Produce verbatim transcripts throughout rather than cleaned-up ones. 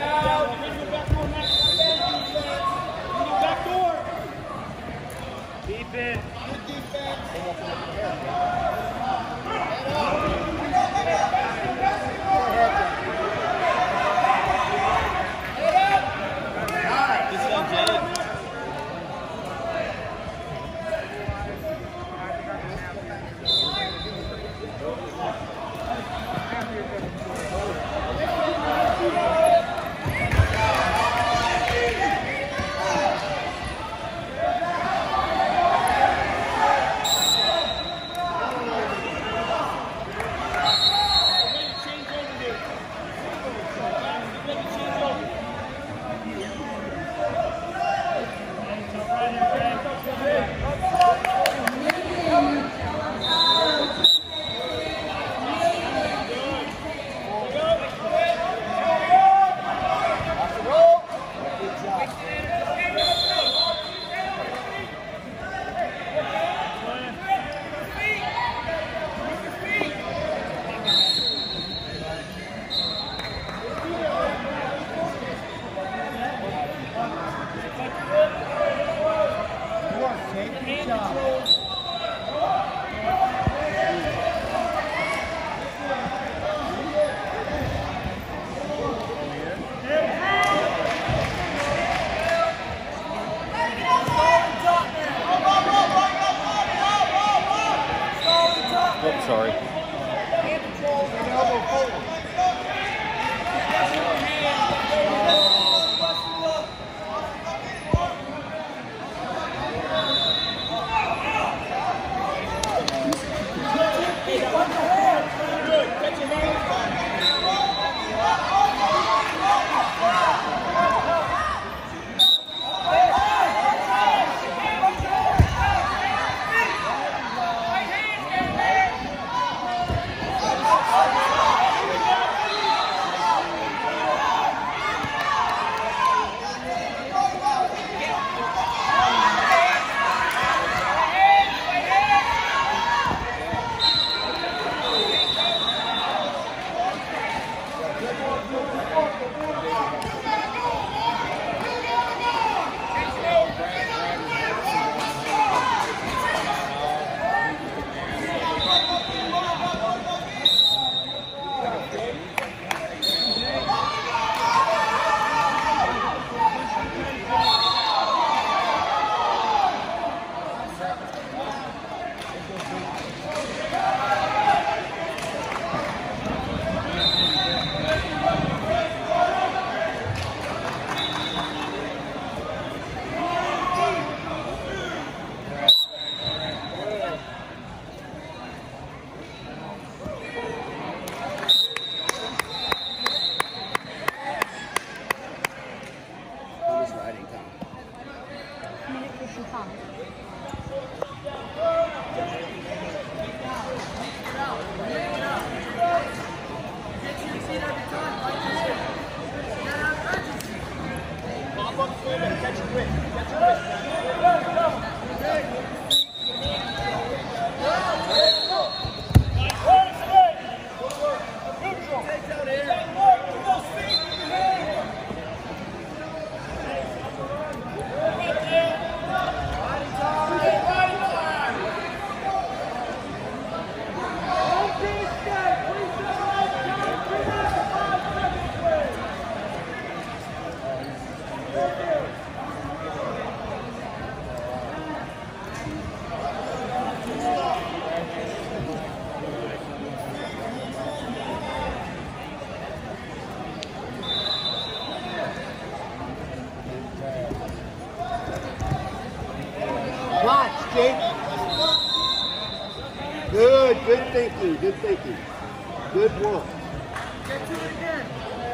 Good, good thinking, good thinking. Good work. Get to it again.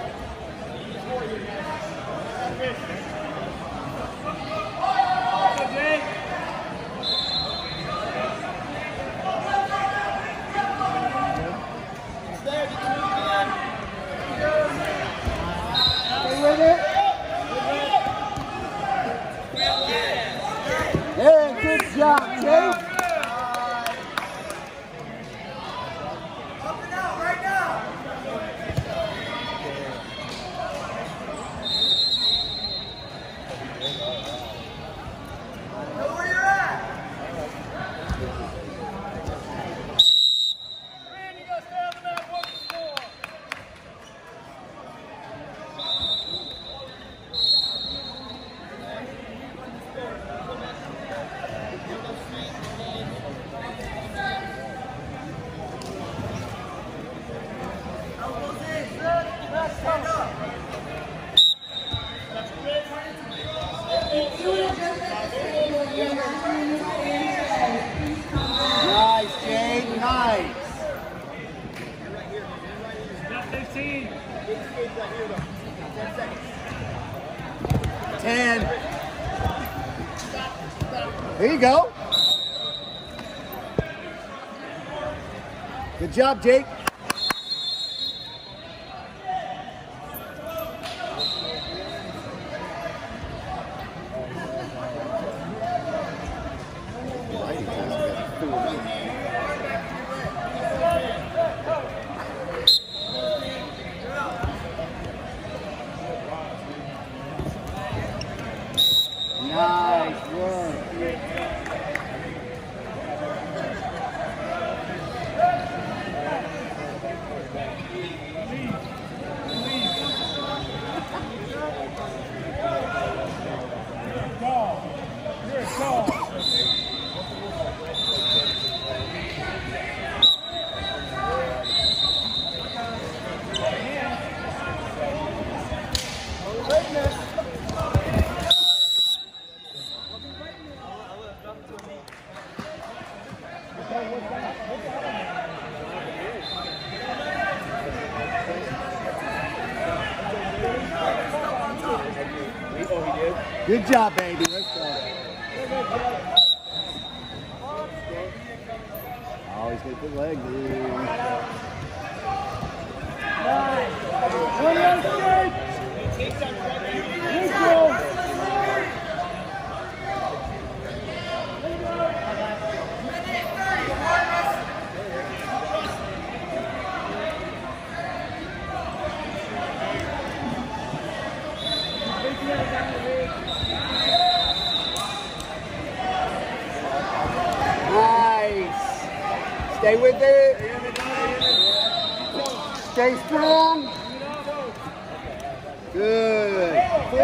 Stay with it. Hey, good job, Jake. Up and out right now. Nice, Jade. Nice. fifteen. ten. There you go. Good job, Jake. Nice work. Good job, baby. Let's go. Always get the leg, dude. Nice. Stay with it. Stay strong. Good.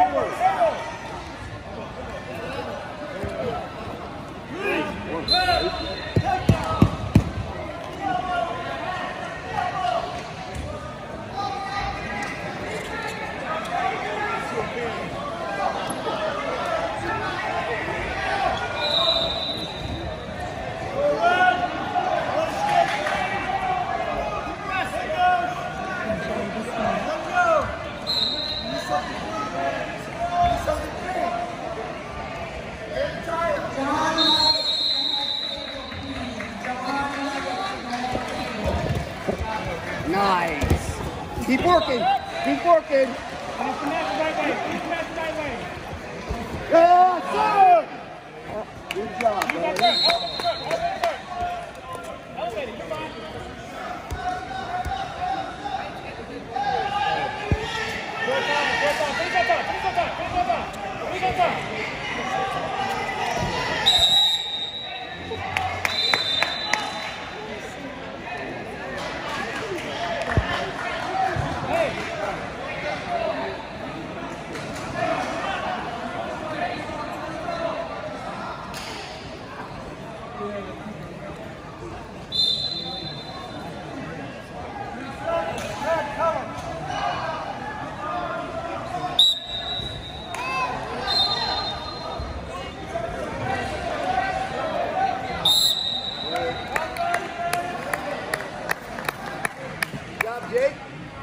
Nice. Keep working. Keep working. Yes, sir. Good job, buddy. Jake.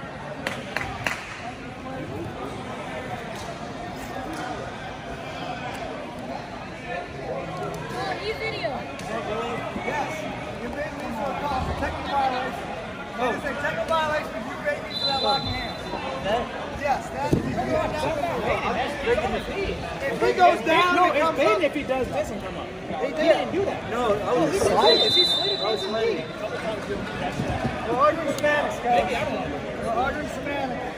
Yes. You made me for a call for technical violation. Oh. It's a technical violation if you made me for that locking hand. That? Yes, that is That's breaking the feed. If he goes down, no, it it's comes baiting up. if he does this and come up. He He did. didn't do that. No, I was sliding. He slid across his knee. We're ordering semantics, guys. Maybe I don't know. We're ordering semantics.